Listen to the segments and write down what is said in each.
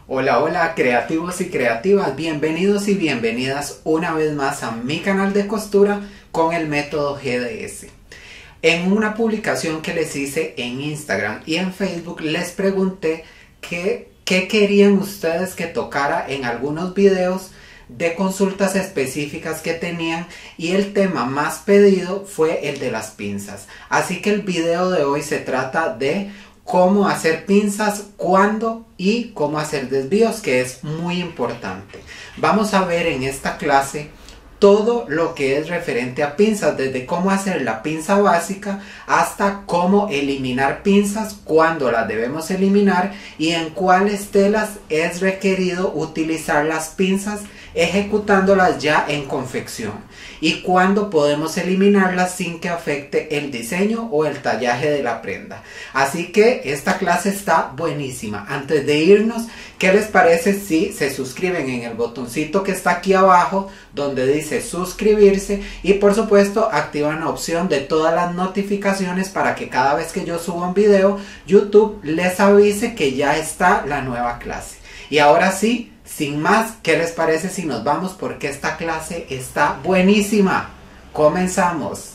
Hola, hola creativos y creativas, bienvenidos y bienvenidas una vez más a mi canal de costura con el método GDS. En una publicación que les hice en Instagram y en Facebook les pregunté qué querían ustedes que tocara en algunos videos de consultas específicas que tenían, y el tema más pedido fue el de las pinzas. Así que el video de hoy se trata de cómo hacer pinzas, cuándo y cómo hacer desvíos, que es muy importante. Vamos a ver en esta clase todo lo que es referente a pinzas, desde cómo hacer la pinza básica hasta cómo eliminar pinzas, cuándo las debemos eliminar y en cuáles telas es requerido utilizar las pinzas ejecutándolas ya en confección, y cuándo podemos eliminarlas sin que afecte el diseño o el tallaje de la prenda. Así que esta clase está buenísima. Antes de irnos, ¿qué les parece si se suscriben en el botoncito que está aquí abajo donde dice suscribirse, y por supuesto activan la opción de todas las notificaciones para que cada vez que yo suba un video YouTube les avise que ya está la nueva clase? Y ahora sí, sin más, ¿qué les parece si nos vamos? Porque esta clase está buenísima. Comenzamos.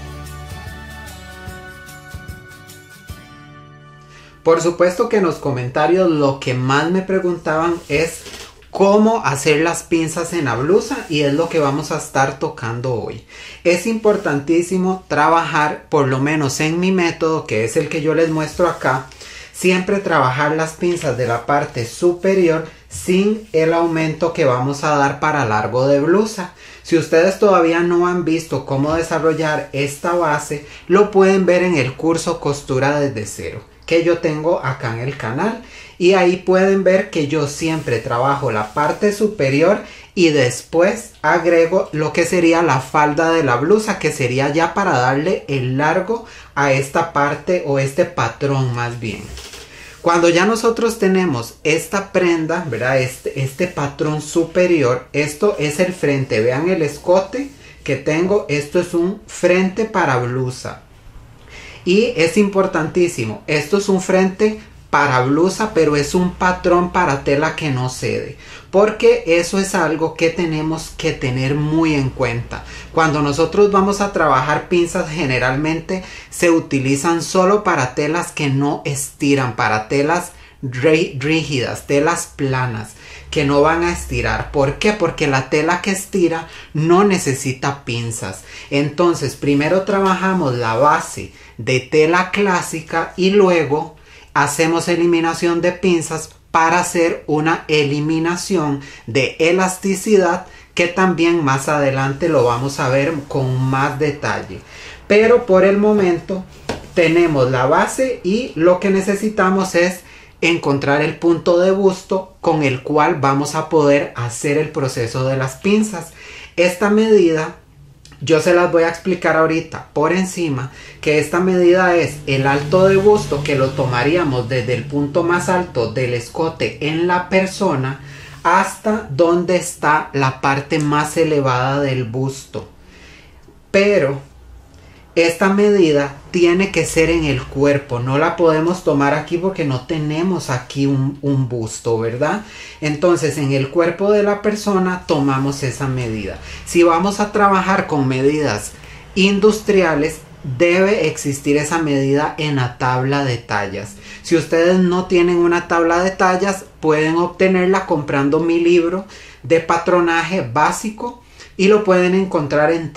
Por supuesto que en los comentarios lo que más me preguntaban es cómo hacer las pinzas en la blusa, y es lo que vamos a estar tocando hoy. Es importantísimo trabajar, por lo menos en mi método, que es el que yo les muestro acá, siempre trabajar las pinzas de la parte superior sin el aumento que vamos a dar para largo de blusa. Si ustedes todavía no han visto cómo desarrollar esta base, lo pueden ver en el curso Costura desde cero, que yo tengo acá en el canal, y ahí pueden ver que yo siempre trabajo la parte superior y después agrego lo que sería la falda de la blusa, que sería ya para darle el largo a esta parte, o este patrón más bien. Cuando ya nosotros tenemos esta prenda, ¿verdad? Este patrón superior, esto es el frente. Vean el escote que tengo, esto es un frente para blusa. Y es importantísimo, esto es un frente para blusa, pero es un patrón para tela que no cede, porque eso es algo que tenemos que tener muy en cuenta. Cuando nosotros vamos a trabajar pinzas, generalmente se utilizan solo para telas que no estiran, para telas rígidas, telas planas que no van a estirar. ¿Por qué? Porque la tela que estira no necesita pinzas. Entonces primero trabajamos la base de tela clásica y luego hacemos eliminación de pinzas para hacer una eliminación de elasticidad, que también más adelante lo vamos a ver con más detalle. Pero por el momento tenemos la base, y lo que necesitamos es encontrar el punto de busto con el cual vamos a poder hacer el proceso de las pinzas. Esta medida yo se las voy a explicar ahorita por encima, que esta medida es el alto de busto, que lo tomaríamos desde el punto más alto del escote en la persona hasta donde está la parte más elevada del busto. Pero esta medida tiene que ser en el cuerpo, no la podemos tomar aquí porque no tenemos aquí un busto, ¿verdad? Entonces en el cuerpo de la persona tomamos esa medida. Si vamos a trabajar con medidas industriales, debe existir esa medida en la tabla de tallas. Si ustedes no tienen una tabla de tallas, pueden obtenerla comprando mi libro de patronaje básico, y lo pueden encontrar en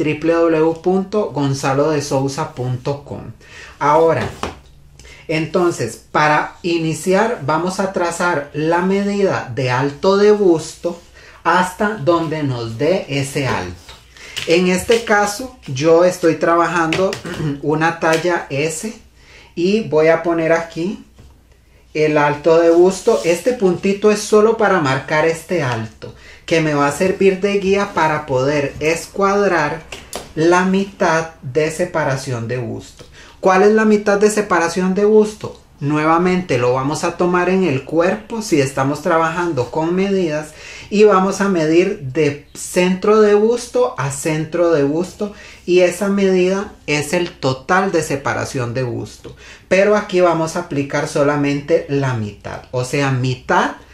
www.gonzalodesouza.com. Ahora, entonces, para iniciar vamos a trazar la medida de alto de busto hasta donde nos dé ese alto. En este caso yo estoy trabajando una talla S, y voy a poner aquí el alto de busto. Este puntito es solo para marcar este alto, que me va a servir de guía para poder escuadrar la mitad de separación de busto. ¿Cuál es la mitad de separación de busto? Nuevamente lo vamos a tomar en el cuerpo si estamos trabajando con medidas, y vamos a medir de centro de busto a centro de busto, y esa medida es el total de separación de busto. Pero aquí vamos a aplicar solamente la mitad, o sea, mitad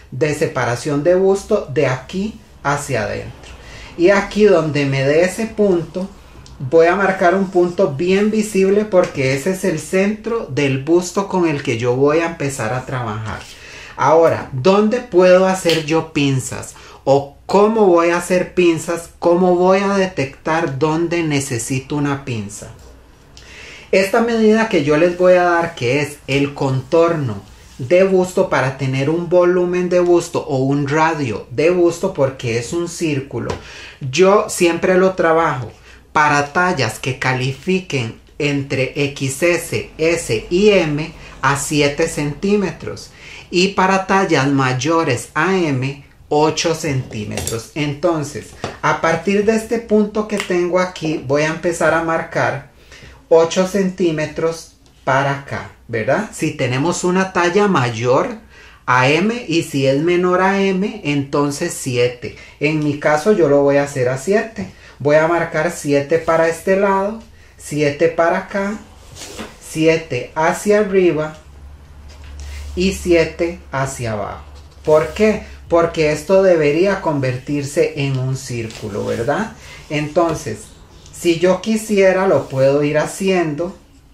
de separación de busto de aquí hacia adentro. Y aquí donde me dé ese punto, voy a marcar un punto bien visible porque ese es el centro del busto con el que yo voy a empezar a trabajar. Ahora, ¿dónde puedo hacer yo pinzas? ¿O cómo voy a hacer pinzas? ¿Cómo voy a detectar dónde necesito una pinza? Esta medida que yo les voy a dar, que es el contorno de busto para tener un volumen de busto o un radio de busto porque es un círculo, yo siempre lo trabajo para tallas que califiquen entre XS, S y M a 7 centímetros y para tallas mayores a M 8 centímetros. Entonces, a partir de este punto que tengo aquí, voy a empezar a marcar 8 centímetros para acá, ¿verdad? Si tenemos una talla mayor a M y si es menor a M, entonces 7. En mi caso yo lo voy a hacer a 7. Voy a marcar 7 para este lado, 7 para acá, 7 hacia arriba y 7 hacia abajo. ¿Por qué? Porque esto debería convertirse en un círculo, ¿verdad? Entonces, si yo quisiera, lo puedo ir haciendo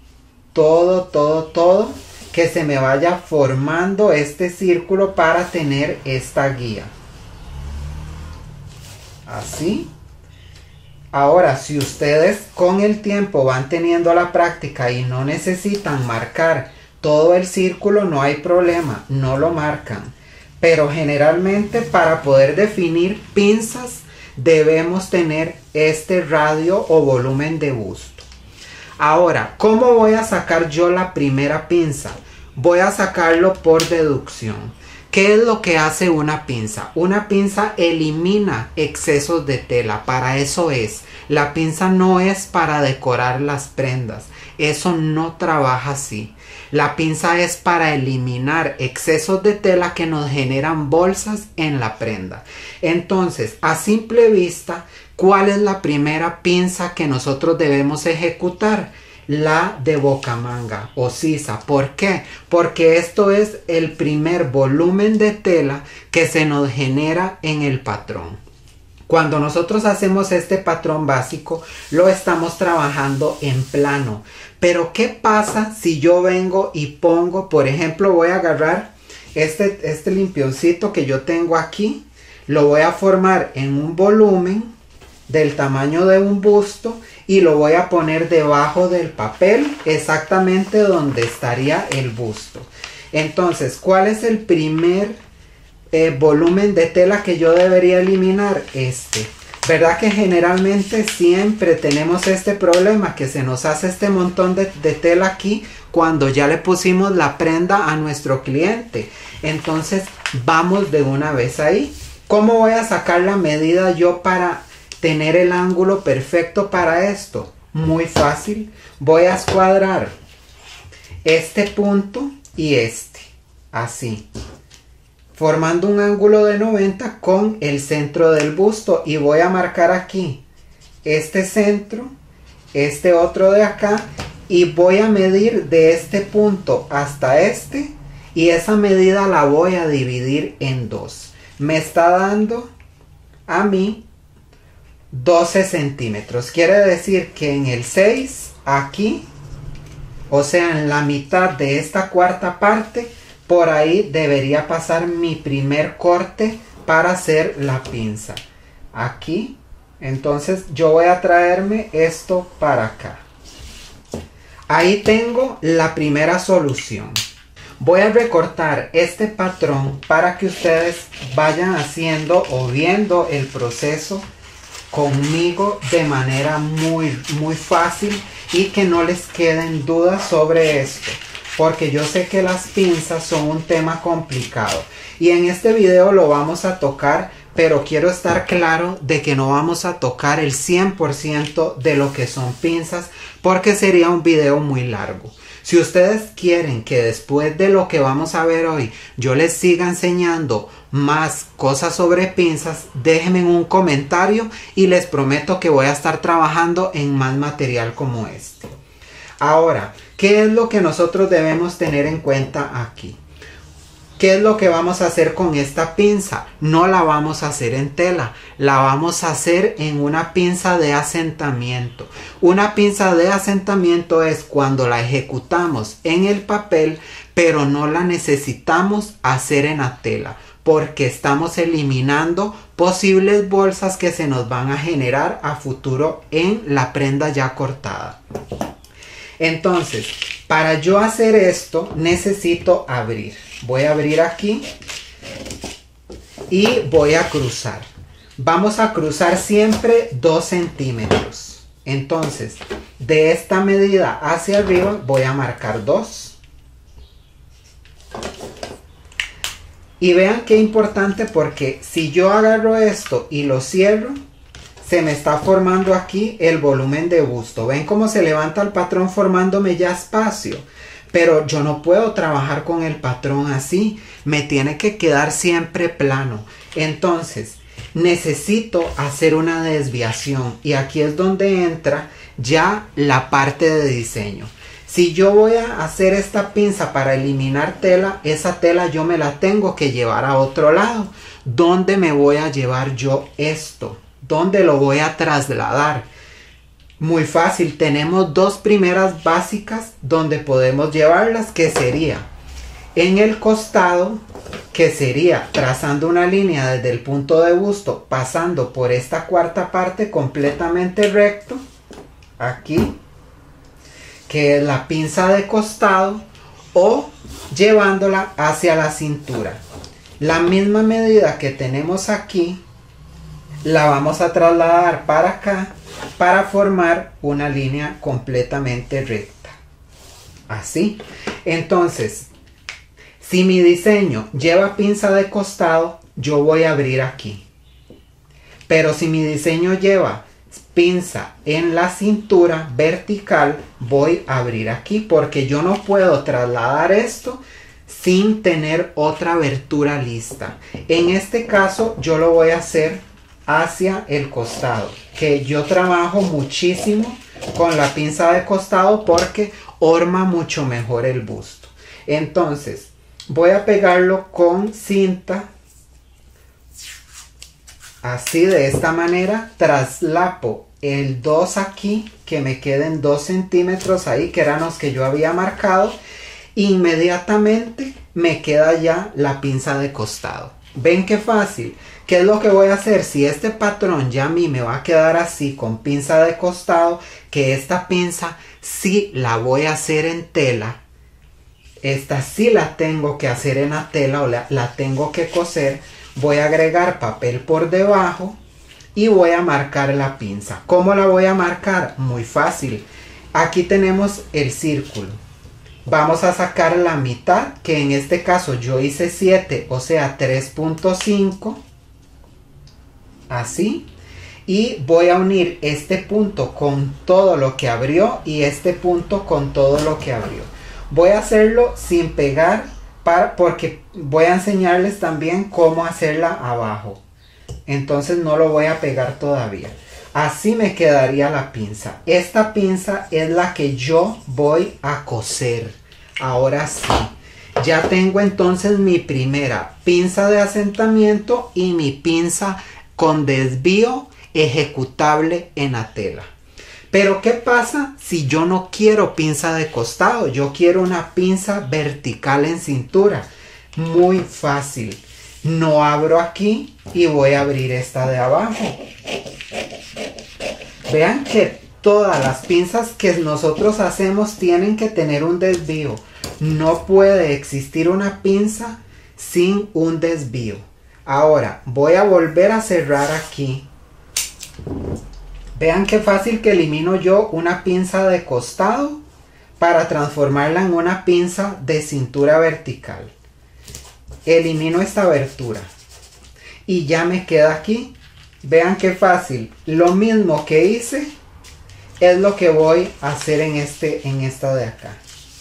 todo, que se me vaya formando este círculo para tener esta guía. Así. Ahora, si ustedes con el tiempo van teniendo la práctica y no necesitan marcar todo el círculo, no hay problema, no lo marcan. Pero generalmente para poder definir pinzas debemos tener este radio o volumen de busto. Ahora, ¿cómo voy a sacar yo la primera pinza? Voy a sacarlo por deducción. ¿Qué es lo que hace una pinza? Una pinza elimina excesos de tela, para eso es. La pinza no es para decorar las prendas, eso no trabaja así. La pinza es para eliminar excesos de tela que nos generan bolsas en la prenda. Entonces, a simple vista, ¿cuál es la primera pinza que nosotros debemos ejecutar? La de bocamanga o sisa. ¿Por qué? Porque esto es el primer volumen de tela que se nos genera en el patrón. Cuando nosotros hacemos este patrón básico, lo estamos trabajando en plano. Pero ¿qué pasa si yo vengo y pongo, por ejemplo, voy a agarrar este limpioncito que yo tengo aquí, lo voy a formar en un volumen del tamaño de un busto y lo voy a poner debajo del papel, exactamente donde estaría el busto. Entonces, ¿cuál es el primer volumen de tela que yo debería eliminar? ¿Verdad que generalmente siempre tenemos este problema que se nos hace este montón de tela aquí cuando ya le pusimos la prenda a nuestro cliente? Entonces vamos de una vez ahí. ¿Cómo voy a sacar la medida yo para tener el ángulo perfecto para esto? Muy fácil. Voy a escuadrar este punto y así, formando un ángulo de 90 con el centro del busto, y voy a marcar aquí este centro, este otro de acá, y voy a medir de este punto hasta y esa medida la voy a dividir en 2. Me está dando a mí 12 centímetros. Quiere decir que en el 6 aquí, o sea, en la mitad de esta cuarta parte, por ahí debería pasar mi primer corte para hacer la pinza. Aquí, entonces yo voy a traerme esto para acá. Ahí tengo la primera solución. Voy a recortar este patrón para que ustedes vayan haciendo o viendo el proceso conmigo de manera muy fácil y que no les queden dudas sobre esto, porque yo sé que las pinzas son un tema complicado y en este video lo vamos a tocar, pero quiero estar claro de que no vamos a tocar el 100% de lo que son pinzas, porque sería un video muy largo. Si ustedes quieren que después de lo que vamos a ver hoy yo les siga enseñando más cosas sobre pinzas, déjenme en un comentario y les prometo que voy a estar trabajando en más material como este. Ahora, ¿qué es lo que nosotros debemos tener en cuenta aquí? ¿Qué es lo que vamos a hacer con esta pinza? No la vamos a hacer en tela, la vamos a hacer en una pinza de asentamiento. Una pinza de asentamiento es cuando la ejecutamos en el papel, pero no la necesitamos hacer en la tela, porque estamos eliminando posibles bolsas que se nos van a generar a futuro en la prenda ya cortada. Entonces, para yo hacer esto necesito abrir. Voy a abrir aquí y voy a cruzar. Vamos a cruzar siempre 2 centímetros. Entonces, de esta medida hacia arriba voy a marcar 2. Y vean qué importante, porque si yo agarro esto y lo cierro, se me está formando aquí el volumen de busto. ¿Ven cómo se levanta el patrón formándome ya espacio? Pero yo no puedo trabajar con el patrón así. Me tiene que quedar siempre plano. Entonces, necesito hacer una desviación. Y aquí es donde entra ya la parte de diseño. Si yo voy a hacer esta pinza para eliminar tela, esa tela yo me la tengo que llevar a otro lado. ¿Dónde me voy a llevar yo esto? ¿Dónde lo voy a trasladar? Muy fácil, tenemos 2 primeras básicas donde podemos llevarlas, que sería en el costado, que sería trazando una línea desde el punto de busto, pasando por esta cuarta parte completamente recto, aquí, que es la pinza de costado, o llevándola hacia la cintura. La misma medida que tenemos aquí, la vamos a trasladar para acá, para formar una línea completamente recta. Así. Entonces, si mi diseño lleva pinza de costado, yo voy a abrir aquí. Pero si mi diseño lleva pinza en la cintura vertical, voy a abrir aquí, porque yo no puedo trasladar esto sin tener otra abertura lista. En este caso, yo lo voy a hacer hacia el costado, que yo trabajo muchísimo con la pinza de costado porque horma mucho mejor el busto. Entonces voy a pegarlo con cinta, así, de esta manera. Traslapo el 2 aquí, que me queden 2 centímetros ahí, que eran los que yo había marcado. Inmediatamente me queda ya la pinza de costado. ¿Ven qué fácil? ¿Qué es lo que voy a hacer? Si este patrón ya a mí me va a quedar así con pinza de costado, que esta pinza sí la voy a hacer en tela. Esta sí la tengo que hacer en la tela, o la tengo que coser. Voy a agregar papel por debajo y voy a marcar la pinza. ¿Cómo la voy a marcar? Muy fácil. Aquí tenemos el círculo. Vamos a sacar la mitad, que en este caso yo hice 7, o sea 3.5. Así. Y voy a unir este punto con todo lo que abrió y este punto con todo lo que abrió. Voy a hacerlo sin pegar, porque voy a enseñarles también cómo hacerla abajo. Entonces no lo voy a pegar todavía. Así me quedaría la pinza. Esta pinza es la que yo voy a coser. Ahora sí. Ya tengo entonces mi primera pinza de asentamiento y mi pinza con desvío ejecutable en la tela. Pero ¿qué pasa si yo no quiero pinza de costado? Yo quiero una pinza vertical en cintura. Muy fácil. No abro aquí y voy a abrir esta de abajo. Vean que todas las pinzas que nosotros hacemos tienen que tener un desvío. No puede existir una pinza sin un desvío. Ahora voy a volver a cerrar aquí. Vean qué fácil que elimino yo una pinza de costado para transformarla en una pinza de cintura vertical. Elimino esta abertura y ya me queda aquí. Vean qué fácil. Lo mismo que hice es lo que voy a hacer en esta de acá.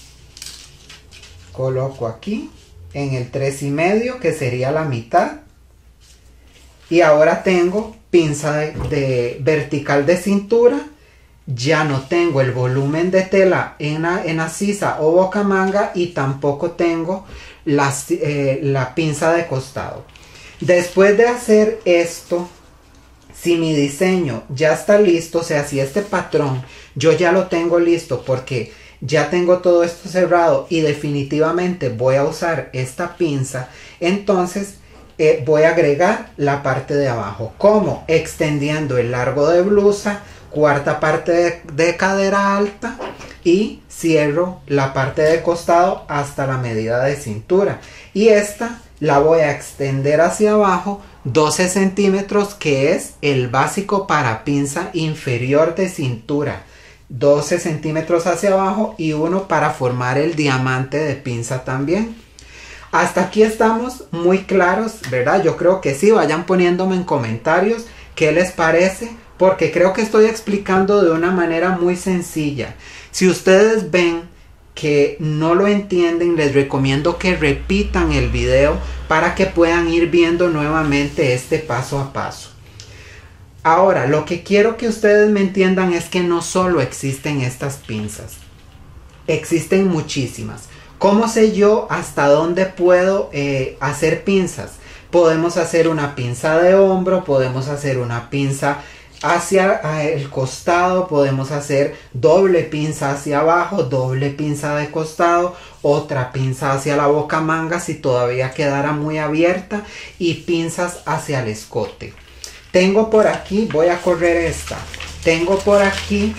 Coloco aquí en el 3,5, que sería la mitad. Y ahora tengo pinza de vertical de cintura. Ya no tengo el volumen de tela en la sisa o bocamanga, y tampoco tengo la pinza de costado. Después de hacer esto, si mi diseño ya está listo, o sea, si este patrón yo ya lo tengo listo porque ya tengo todo esto cerrado y definitivamente voy a usar esta pinza, entonces voy a agregar la parte de abajo. ¿Cómo? Extendiendo el largo de blusa, cuarta parte de cadera alta y cierro la parte de costado hasta la medida de cintura. Y esta la voy a extender hacia abajo 12 centímetros, que es el básico para pinza inferior de cintura. 12 centímetros hacia abajo y uno para formar el diamante de pinza también. Hasta aquí estamos muy claros, ¿verdad? Yo creo que sí. Vayan poniéndome en comentarios qué les parece, porque creo que estoy explicando de una manera muy sencilla. Si ustedes ven que no lo entienden, les recomiendo que repitan el video para que puedan ir viendo nuevamente este paso a paso. Ahora, lo que quiero que ustedes me entiendan es que no solo existen estas pinzas, existen muchísimas. ¿Cómo sé yo hasta dónde puedo hacer pinzas? Podemos hacer una pinza de hombro, podemos hacer una pinza hacia el costado, podemos hacer doble pinza hacia abajo, doble pinza de costado, otra pinza hacia la boca manga si todavía quedara muy abierta, y pinzas hacia el escote. Tengo por aquí, voy a correr esta, tengo por aquí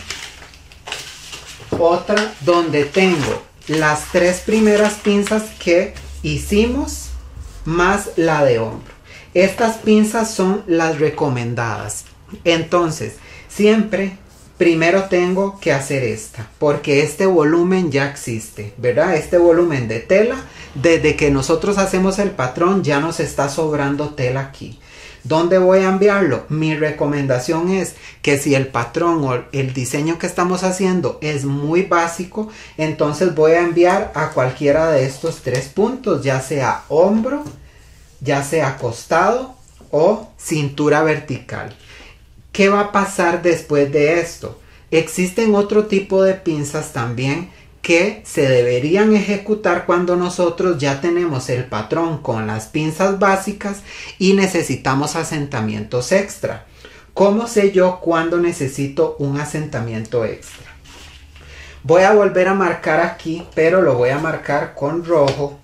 otra donde tengo las tres primeras pinzas que hicimos más la de hombro. Estas pinzas son las recomendadas. Entonces, siempre primero tengo que hacer esta, porque este volumen ya existe, ¿verdad? Este volumen de tela, desde que nosotros hacemos el patrón ya nos está sobrando tela aquí. ¿Dónde voy a enviarlo? Mi recomendación es que si el patrón o el diseño que estamos haciendo es muy básico, entonces voy a enviar a cualquiera de estos tres puntos, ya sea hombro, ya sea costado o cintura vertical. ¿Qué va a pasar después de esto? Existen otro tipo de pinzas también que se deberían ejecutar cuando nosotros ya tenemos el patrón con las pinzas básicas y necesitamos asentamientos extra. ¿Cómo sé yo cuándo necesito un asentamiento extra? Voy a volver a marcar aquí, pero lo voy a marcar con rojo,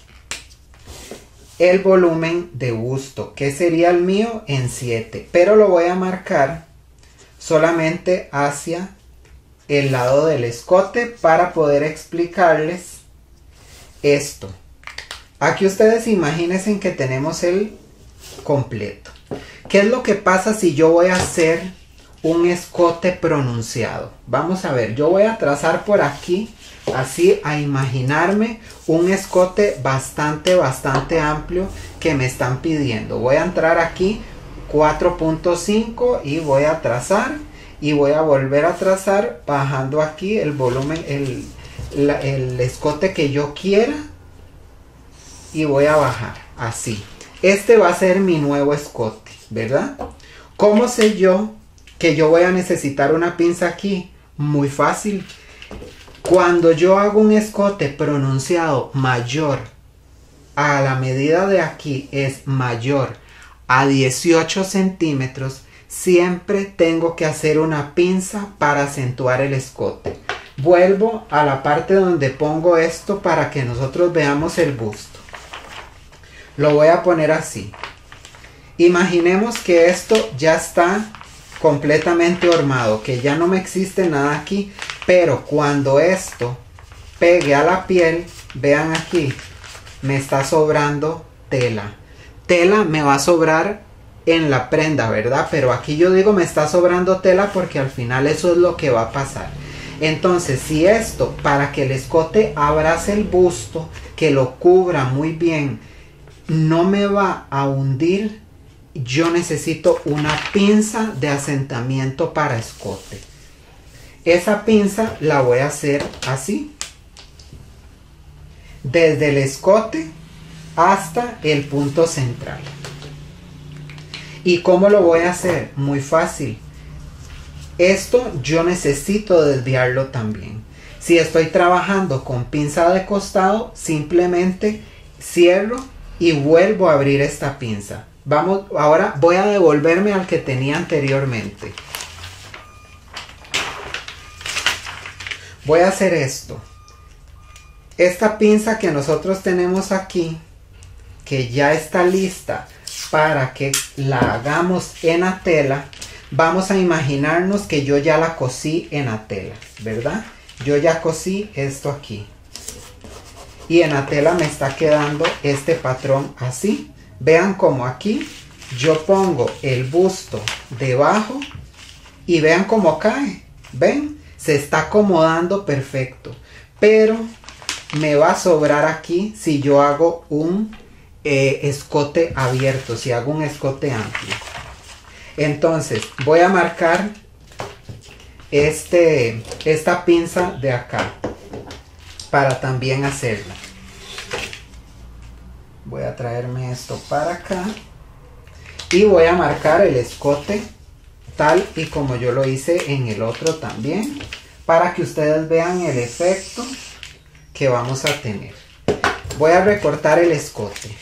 el volumen de busto, que sería el mío en 7, pero lo voy a marcar solamente hacia el lado del escote para poder explicarles esto. Aquí ustedes imagínense que tenemos el completo. ¿Qué es lo que pasa si yo voy a hacer un escote pronunciado? Vamos a ver, yo voy a trazar por aquí, así, a imaginarme un escote bastante amplio que me están pidiendo. Voy a entrar aquí 4.5 y voy a trazar. Y voy a volver a trazar bajando aquí el volumen, el escote que yo quiera. Y voy a bajar así. Este va a ser mi nuevo escote, ¿verdad? ¿Cómo sé yo que yo voy a necesitar una pinza aquí? Muy fácil. Cuando yo hago un escote pronunciado mayor a la medida de aquí, es mayor a 18 centímetros, siempre tengo que hacer una pinza para acentuar el escote. Vuelvo a la parte donde pongo esto para que nosotros veamos el busto. Lo voy a poner así. Imaginemos que esto ya está completamente hormado, que ya no me existe nada aquí, pero cuando esto pegue a la piel, vean aquí, me está sobrando tela. Tela me va a sobrar en la prenda, ¿verdad? Pero aquí yo digo me está sobrando tela porque al final eso es lo que va a pasar. Entonces, si esto, para que el escote abrace el busto, que lo cubra muy bien, no me va a hundir, yo necesito una pinza de asentamiento para escote. Esa pinza la voy a hacer así, desde el escote hasta el punto central. ¿Y cómo lo voy a hacer? Muy fácil. Esto yo necesito desviarlo también. Si estoy trabajando con pinza de costado, simplemente cierro y vuelvo a abrir esta pinza. Vamos, ahora voy a devolverme al que tenía anteriormente. Voy a hacer esto. Esta pinza que nosotros tenemos aquí, que ya está lista para que la hagamos en la tela, vamos a imaginarnos que yo ya la cosí en la tela, ¿verdad? Yo ya cosí esto aquí. Y en la tela me está quedando este patrón así. Vean como aquí yo pongo el busto debajo y vean cómo cae. ¿Ven? Se está acomodando perfecto. Pero me va a sobrar aquí si yo hago un escote abierto, si hago un escote amplio. Entonces voy a marcar esta pinza de acá para también hacerla. Voy a traerme esto para acá y voy a marcar el escote tal y como yo lo hice en el otro también, para que ustedes vean el efecto que vamos a tener. Voy a recortar el escote.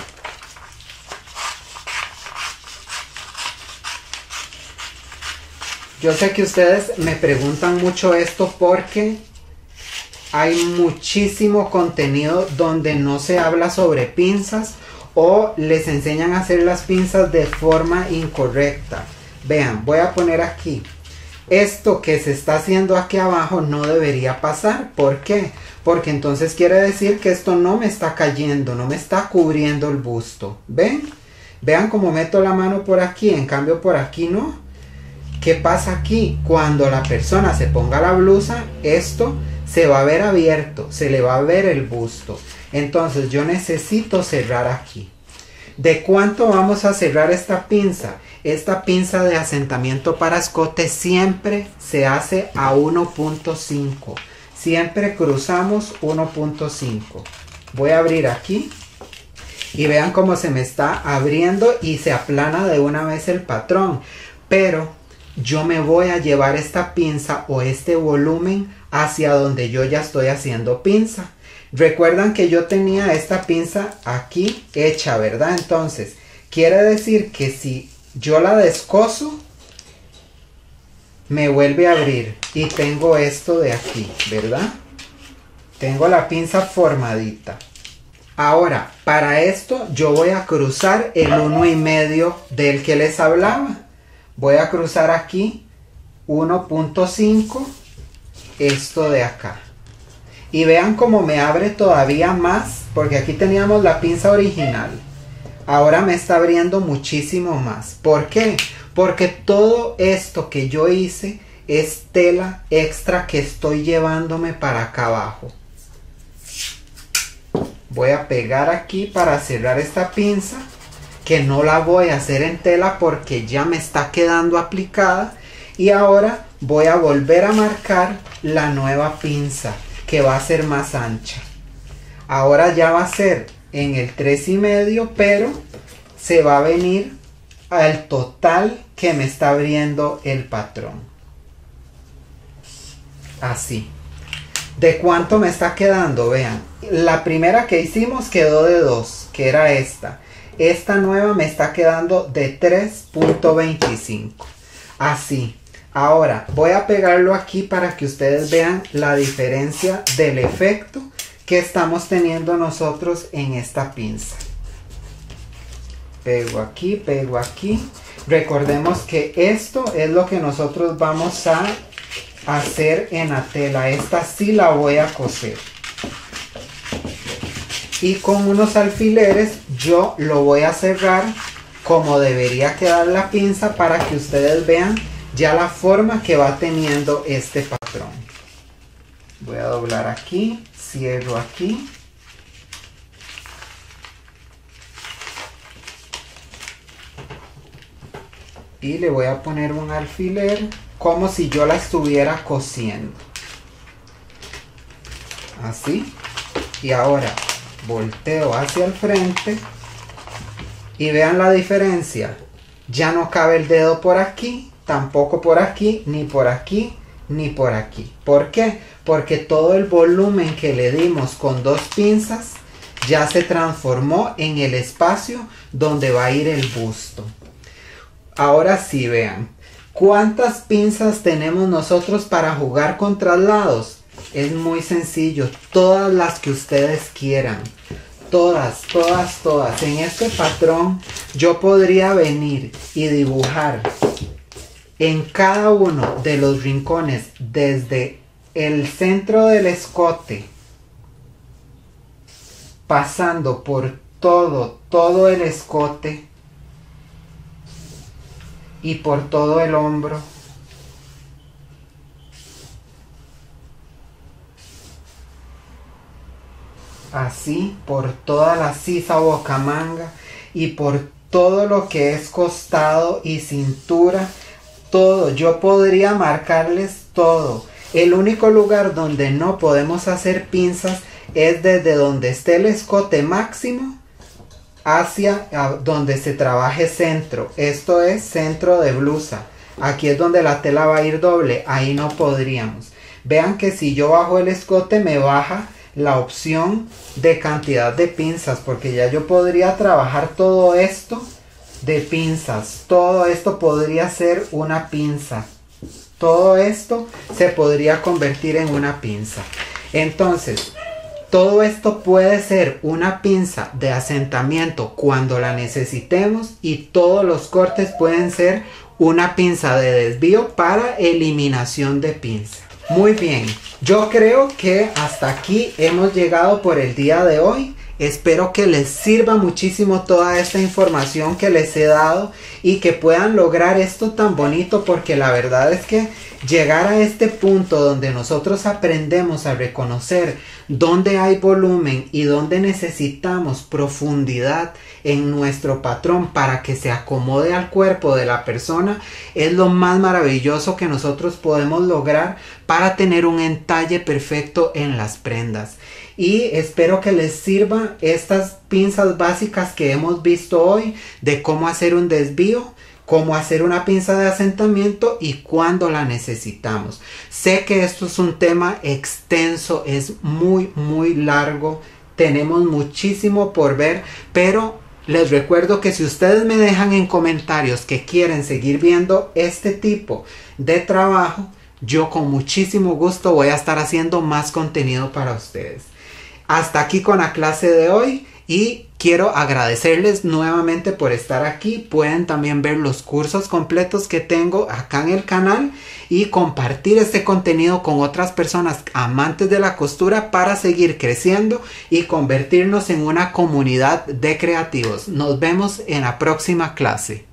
Yo sé que ustedes me preguntan mucho esto porque hay muchísimo contenido donde no se habla sobre pinzas o les enseñan a hacer las pinzas de forma incorrecta. Vean, voy a poner aquí. Esto que se está haciendo aquí abajo no debería pasar. ¿Por qué? Porque entonces quiere decir que esto no me está cayendo, no me está cubriendo el busto. ¿Ven? Vean cómo meto la mano por aquí, en cambio por aquí no. ¿Qué pasa aquí? Cuando la persona se ponga la blusa, esto se va a ver abierto, se le va a ver el busto. Entonces yo necesito cerrar aquí. ¿De cuánto vamos a cerrar esta pinza? Esta pinza de asentamiento para escote siempre se hace a 1.5. Siempre cruzamos 1.5. Voy a abrir aquí y vean cómo se me está abriendo y se aplana de una vez el patrón. Pero yo me voy a llevar esta pinza o este volumen hacia donde yo ya estoy haciendo pinza. Recuerdan que yo tenía esta pinza aquí hecha, ¿verdad? Entonces, quiere decir que si yo la descoso, me vuelve a abrir y tengo esto de aquí, ¿verdad? Tengo la pinza formadita. Ahora, para esto yo voy a cruzar el 1,5 del que les hablaba. Voy a cruzar aquí 1.5, esto de acá. Y vean cómo me abre todavía más, porque aquí teníamos la pinza original. Ahora me está abriendo muchísimo más. ¿Por qué? Porque todo esto que yo hice es tela extra que estoy llevándome para acá abajo. Voy a pegar aquí para cerrar esta pinza, que no la voy a hacer en tela porque ya me está quedando aplicada. Y ahora voy a volver a marcar la nueva pinza, que va a ser más ancha. Ahora ya va a ser en el 3,5, pero se va a venir al total que me está abriendo el patrón. Así. ¿De cuánto me está quedando? Vean, la primera que hicimos quedó de 2, que era esta. Esta nueva me está quedando de 3.25. Así. Ahora voy a pegarlo aquí para que ustedes vean la diferencia del efecto que estamos teniendo nosotros en esta pinza. Pego aquí, pego aquí. Recordemos que esto es lo que nosotros vamos a hacer en la tela. Esta sí la voy a coser. Y con unos alfileres yo lo voy a cerrar como debería quedar la pinza para que ustedes vean ya la forma que va teniendo este patrón. Voy a doblar aquí, cierro aquí. Y le voy a poner un alfiler como si yo la estuviera cosiendo. Así. Y ahora volteo hacia el frente. Y vean la diferencia. Ya no cabe el dedo por aquí. Tampoco por aquí, ni por aquí, ni por aquí. ¿Por qué? Porque todo el volumen que le dimos con 2 pinzas ya se transformó en el espacio donde va a ir el busto. Ahora sí, vean. ¿Cuántas pinzas tenemos nosotros para jugar con traslados? Es muy sencillo. Todas las que ustedes quieran. Todas, todas, todas. En este patrón yo podría venir y dibujar en cada uno de los rincones desde el centro del escote, pasando por todo el escote y por todo el hombro. Así, por toda la sisa o bocamanga y por todo lo que es costado y cintura, todo. Yo podría marcarles todo. El único lugar donde no podemos hacer pinzas es desde donde esté el escote máximo hacia donde se trabaje centro. Esto es centro de blusa. Aquí es donde la tela va a ir doble. Ahí no podríamos. Vean que si yo bajo el escote me baja la opción de cantidad de pinzas, porque ya yo podría trabajar todo esto de pinzas. Todo esto podría ser una pinza. Todo esto se podría convertir en una pinza. Entonces, todo esto puede ser una pinza de asentamiento cuando la necesitemos, y todos los cortes pueden ser una pinza de desvío para eliminación de pinza. Muy bien, yo creo que hasta aquí hemos llegado por el día de hoy. Espero que les sirva muchísimo toda esta información que les he dado y que puedan lograr esto tan bonito, porque la verdad es que llegar a este punto donde nosotros aprendemos a reconocer dónde hay volumen y dónde necesitamos profundidad en nuestro patrón para que se acomode al cuerpo de la persona, es lo más maravilloso que nosotros podemos lograr para tener un entalle perfecto en las prendas. Y espero que les sirvan estas pinzas básicas que hemos visto hoy, de cómo hacer un desvío, cómo hacer una pinza de asentamiento y cuándo la necesitamos. Sé que esto es un tema extenso, es muy largo, tenemos muchísimo por ver, pero les recuerdo que si ustedes me dejan en comentarios que quieren seguir viendo este tipo de trabajo, yo con muchísimo gusto voy a estar haciendo más contenido para ustedes. Hasta aquí con la clase de hoy y quiero agradecerles nuevamente por estar aquí. Pueden también ver los cursos completos que tengo acá en el canal y compartir este contenido con otras personas amantes de la costura para seguir creciendo y convertirnos en una comunidad de creativos. Nos vemos en la próxima clase.